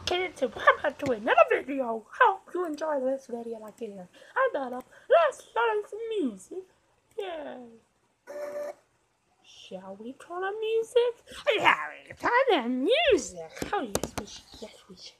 kids, and welcome to another video. Hope you enjoy this video like this. I thought of let's learn some music. Yay. Shall we turn on music? Yeah, we turn on music. Oh yes, we should. Yes, we should.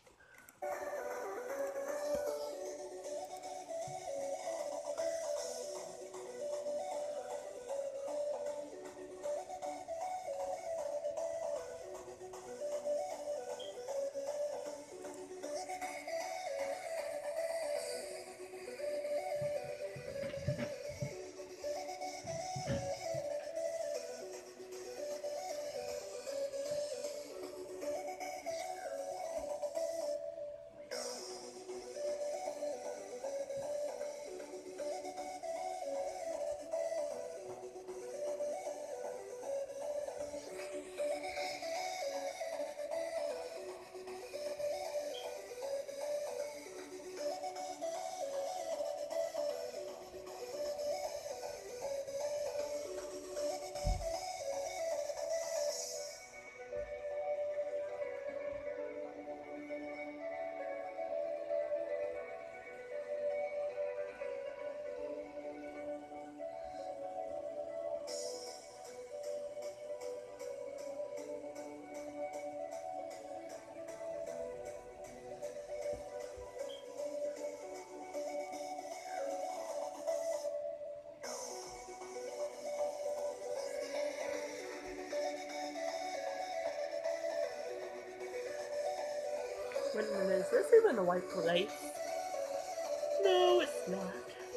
Wait a minute, is this even the right place? No, it's not.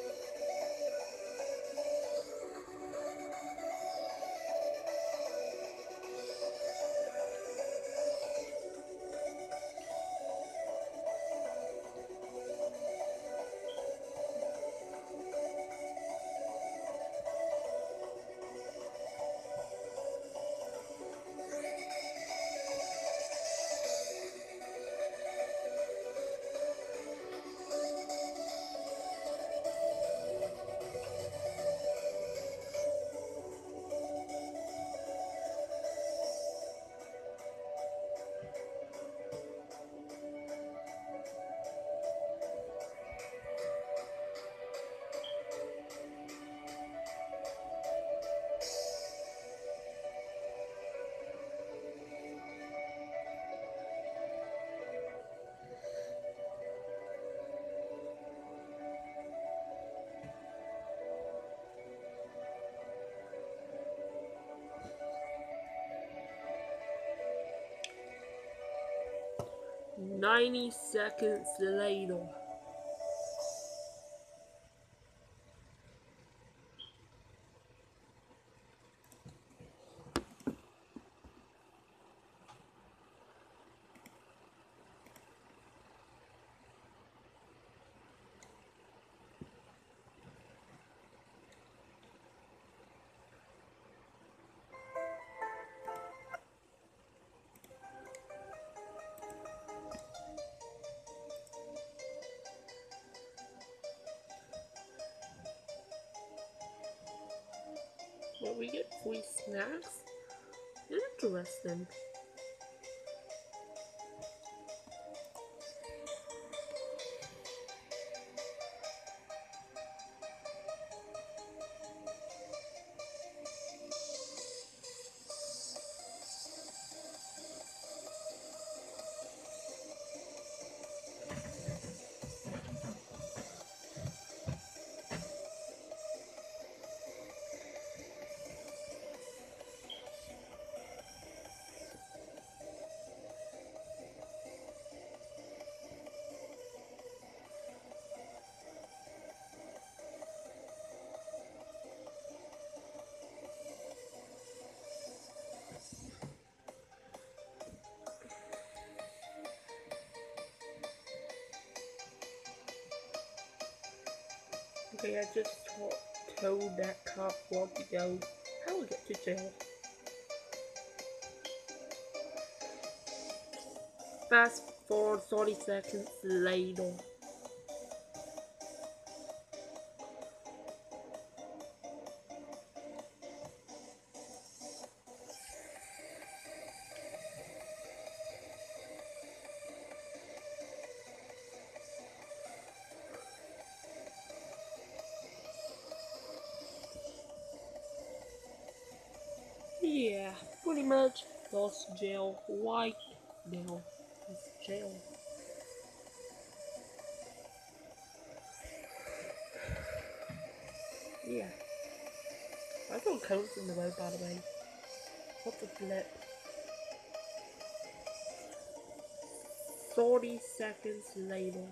"90 seconds later." Will we get free snacks? Interesting. Okay, I just told that cop where to go. How will get to jail? Fast forward 30 seconds later. pretty much lost jail right now. It's jail. Yeah. I got coats in the way, by the way. What the flip? 40 seconds later.